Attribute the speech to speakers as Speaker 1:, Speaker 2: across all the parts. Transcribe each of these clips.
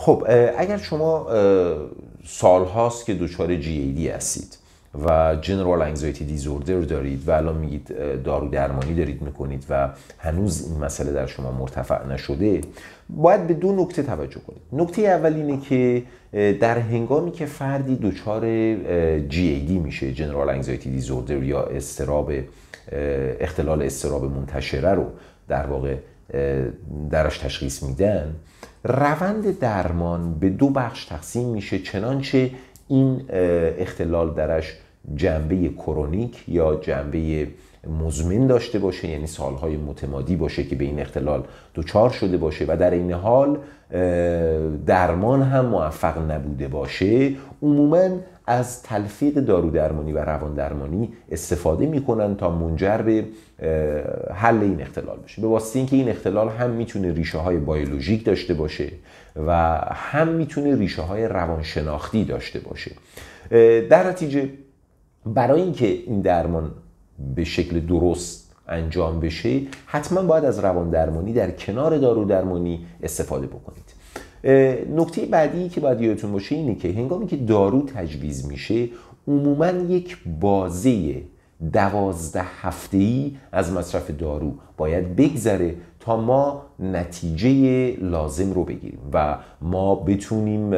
Speaker 1: خب اگر شما سال هاست که دچار GAD هستید و جنرال انگزایتی دیزوردر دارید و الان میگید دارو درمانی دارید میکنید و هنوز این مسئله در شما مرتفع نشده، باید به دو نکته توجه کنید. نکته اول اینه که در هنگامی که فردی دچار GAD میشه، جنرال انگزایتی دیزوردر یا اختلال اضطراب منتشره رو در واقع درش تشخیص میدن، روند درمان به دو بخش تقسیم میشه، چنانچه این اختلال درش جنبه کرونیک یا جنبه مزمن داشته باشه، یعنی سالهای متمادی باشه که به این اختلال دچار شده باشه و در این حال درمان هم موفق نبوده باشه، عموماً از تلفیق دارو درمانی و روان درمانی استفاده میکنن تا منجر به حل این اختلال بشه. به واسطه اینکه این اختلال هم میتونه ریشه های بیولوژیک داشته باشه و هم میتونه ریشه های روانشناختی داشته باشه. در نتیجه برای اینکه این درمان به شکل درست انجام بشه، حتما باید از روان درمانی در کنار دارو درمانی استفاده بکنید. نکته بعدی که باید یادتون باشه اینه که هنگامی که دارو تجویز میشه، عموما یک بازه 12 هفته‌ای از مصرف دارو باید بگذره تا ما نتیجه لازم رو بگیریم و ما بتونیم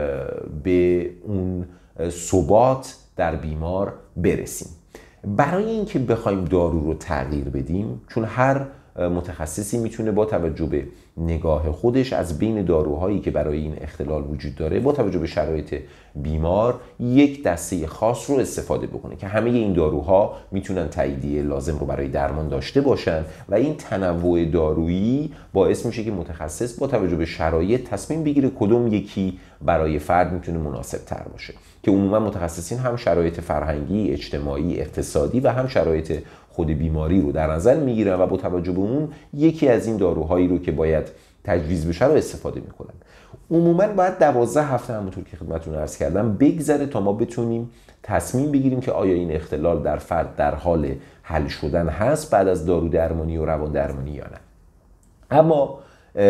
Speaker 1: به اون ثبات در بیمار برسیم. برای اینکه بخوایم دارو رو تغییر بدیم، چون هر متخصصی میتونه با توجه به نگاه خودش از بین داروهایی که برای این اختلال وجود داره با توجه به شرایط بیمار یک دسته خاص رو استفاده بکنه که همه این داروها میتونن تاییدیه لازم رو برای درمان داشته باشن و این تنوع دارویی باعث میشه که متخصص با توجه به شرایط تصمیم بگیره کدوم یکی برای فرد میتونه مناسب تر باشه، که عموما متخصصین هم شرایط فرهنگی، اجتماعی، اقتصادی و هم شرایط خود بیماری رو در نظر میگیرن و با توجه به اون یکی از این داروهایی رو که باید تجویز بشه رو استفاده میکنن. عموما باید 12 هفته همونطور که خدمتتون عرض کردم بگذره تا ما بتونیم تصمیم بگیریم که آیا این اختلال در فرد در حال حل شدن هست بعد از دارو درمانی و روان درمانی یا نه. اما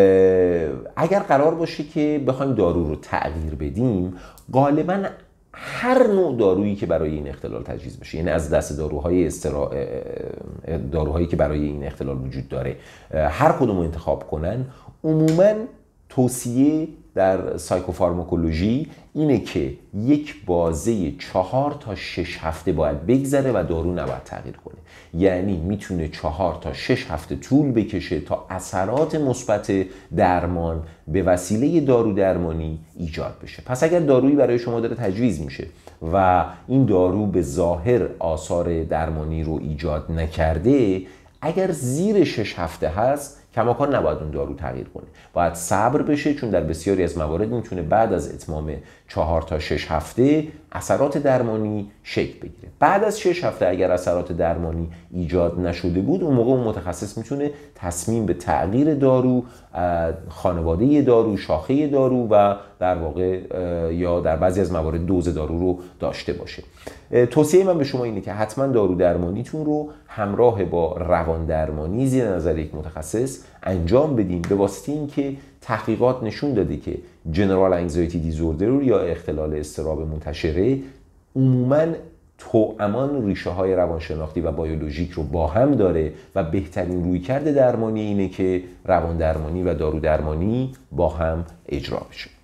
Speaker 1: اگر قرار باشه که بخوایم دارو رو تغییر بدیم، غالباً هر نوع دارویی که برای این اختلال تجویز بشه، یعنی از دست داروهایی که برای این اختلال وجود داره، هر کدوم رو انتخاب کنن، عموماً توصیه در سایکوفارماکولوژی اینه که یک بازه 4 تا 6 هفته باید بگذره و دارو نباید تغییر کنه. یعنی میتونه 4 تا 6 هفته طول بکشه تا اثرات مثبت درمان به وسیله دارو درمانی ایجاد بشه. پس اگر دارویی برای شما داره تجویز میشه و این دارو به ظاهر آثار درمانی رو ایجاد نکرده، اگر زیر 6 هفته هست کماکان نباید اون دارو تغییر کنه، باید صبر بشه، چون در بسیاری از موارد میتونه بعد از اتمام 4 تا 6 هفته اثرات درمانی شکل بگیره. بعد از 6 هفته اگر اثرات درمانی ایجاد نشده بود، اون موقع اون متخصص میتونه تصمیم به تغییر دارو، خانواده دارو، شاخه دارو و در واقع یا در بعضی از موارد دوز دارو رو داشته باشه. توصیه من به شما اینه که حتما دارو درمانیتون رو همراه با روان درمانی زیر نظر یک متخصص انجام بدین، به واسطه اینکه تحقیقات نشون داده که جنرال انگزایتی دیزوردر یا اختلال اضطراب منتشره عموماً توامان ریشه های روانشناختی و بیولوژیک رو با هم داره و بهترین رویکرد درمانی اینه که روان درمانی و دارو درمانی با هم اجرا بشه.